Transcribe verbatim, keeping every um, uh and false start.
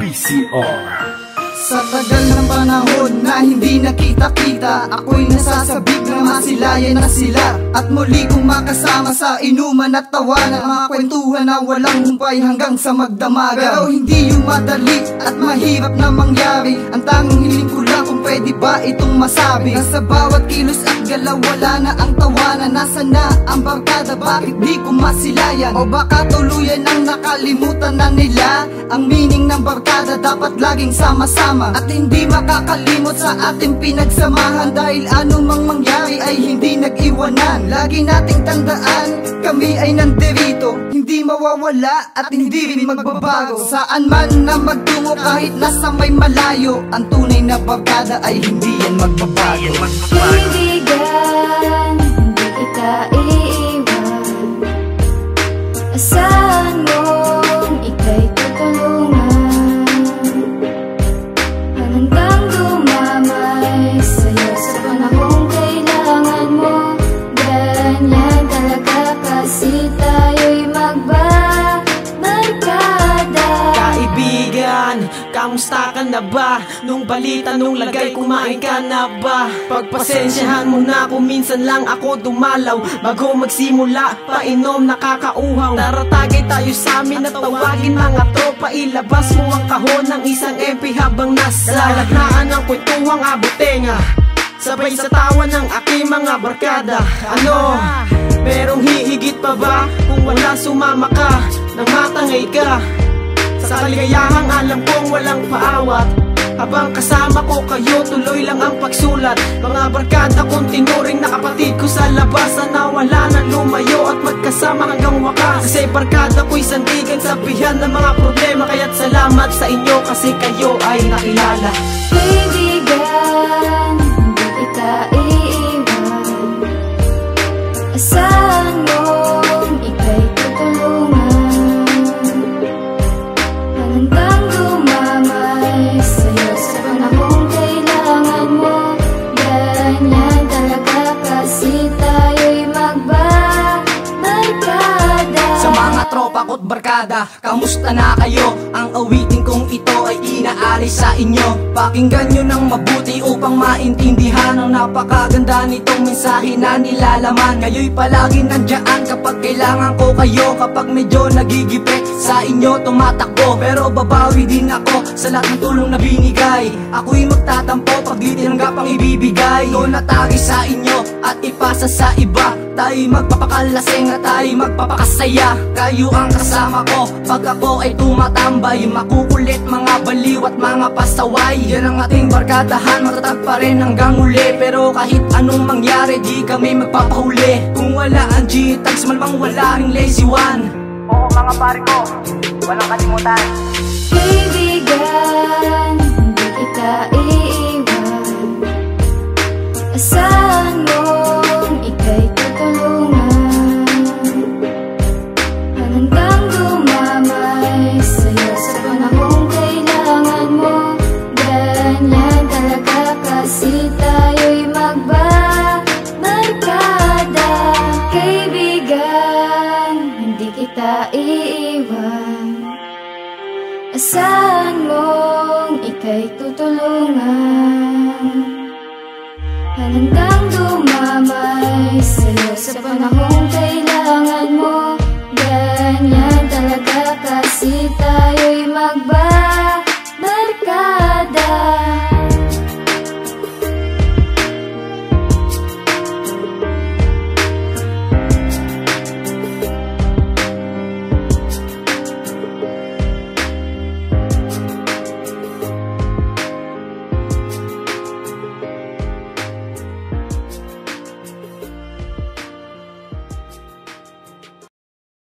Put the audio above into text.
V C R. Sa tagal ng panahon na hindi nakita-kita, ako'y nasasabik na masilayan na sila. At muli kong makasama sa inuman at tawanan, mga kwentuhan na walang humpay hanggang sa magdamagan. Pero hindi yung madali at mahirap na mangyari. Ang tanging hiling ko lang kung pwede ba itong masabi, na sa bawat kilos at galaw wala na ang tawanan. Nasa na ang barkada, bakit di ko masilayan? O baka tuluyan ang nakalimutan na nila ang meaning ng barkada, dapat laging sama-sama at hindi makakalimot sa ating pinagsamahan. Dahil anumang mangyari ay hindi nag-iwanan. Lagi nating tandaan, kami ay nandirito, hindi mawawala at hindi rin magbabago. Saan man na magtungo kahit nasa may malayo, ang tunay na barkada ay hindi yan magbabago. Kaibigan, hindi kita iiwan. Asahan mong ika'y tutulungan, hanggang dumamay sa'yo sa panahong kailangan mo. Ganyan talaga kasi tayo'y magbabarkada. Kaibigan, kamusta ka na ba? Nung balita nung lagay, kumain ka na ba? Pagpasensyahan mo na kung minsan lang ako dumalaw. Bago magsimula, painom nakakauhaw. Taratagay tayo sa amin at tawagin mga tropa. Ilabas mo ang kahon ng isang M P habang nasa kalaglaan ng kwentuhang abutenga, sabay sa tawa ng aking mga barkada. Ano? Merong hihigit pa ba kung wala sumama ka nang matangay ka? Sa kaligayahang alam kong walang paawat, habang kasama ko kayo tuloy lang ang pagsulat. Mga barkada kong tinuring na kapatid ko sa labas, na wala na lumayo at magkasama hanggang wakas. Kasi barkada ko'y sandigan sa bihan ng mga problema. Kaya't salamat sa inyo kasi kayo ay nakilala. Kaibigan, hindi kita iiwan. Asahan mong ika'y tutulungan, hanggang dumamay sa'yo sa panahong kailangan mo. Ganyan talaga kasi tayo'y magbabarkada. Sa mga tropa ko't barkada, kamusta na kayo? Ang awitin kong ito ay inaalis sa inyo. Pakinggan nyo ng mabuti upang maintindihan ang napakaganda nitong mensahe na nilalaman. Kayo'y palagi nandyan kapag kailangan ko kayo. Kapag medyo nagigipit sa inyo tumatakbo, pero babawi din ako sa lahat ng tulong na binigay. Ako'y magtatampo pag di tinanggap ang ibibigay. Ito natagi sa inyo at ipasa sa iba. Tayo'y magpapakalasing at tayo'y magpapakasaya. Kayo ang kasama ko pag ako ay tumatambay. Makukulit, mga baliw at mga pasaway. Yan ang ating barkadahan, matatag pa rin hanggang uli. Pero kahit anong mangyari, di kami magpapahuli. Kung wala ang G-tags, malamang wala ring lazy one. Oo mga pare ko, walang kalimutan. Kaibigan, hindi kita iiwan. Asahan mong ika'y tutulungan, hanggang dumamay sa'yo sa panahong kailangan mo. Ganyan talaga kasi tayo'y magbabarkada. Kaibigan, hindi kita iiwan. Asahan mong ika'y tutulungan, hanggang dumamay sa'yo sa panahong kailangan mo.